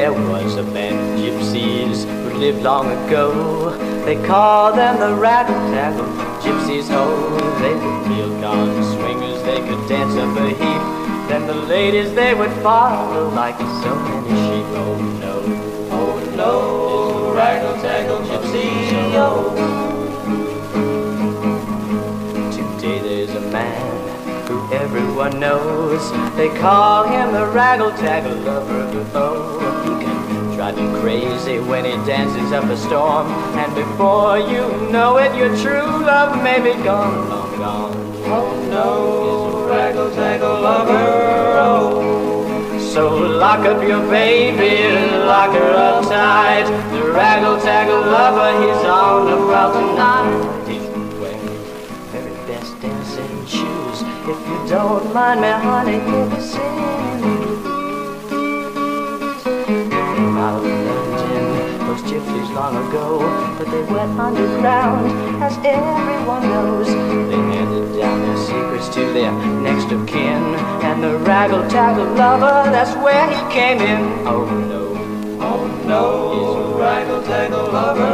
There was a band of gypsies who lived long ago. They called them the Raggle-Taggle Gypsies. Oh, they were real gone swingers, they could dance up a heap. Then the ladies they would follow like so many sheep. Oh no, Raggle-Taggle Gypsies, oh. Today there's a man who everyone knows. They call him the Raggle-Taggle Lover. Oh, he can drive you crazy when he dances up a storm, and before you know it, your true love may be gone, long gone. Oh no, Raggle-Taggle Lover, oh. So lock up your baby, lock her up tight. The Raggle-Taggle Lover, he's on the prowl tonight. He's wearing very best dancing shoes. If you don't mind me, honey, he'll be singing. Came out of London, those gypsies long ago, but they went underground, as everyone knows. They handed down their secrets to their next of kin, and the Raggle-Taggle Lover, that's where he came in. Oh no, he's a Raggle-Taggle Lover.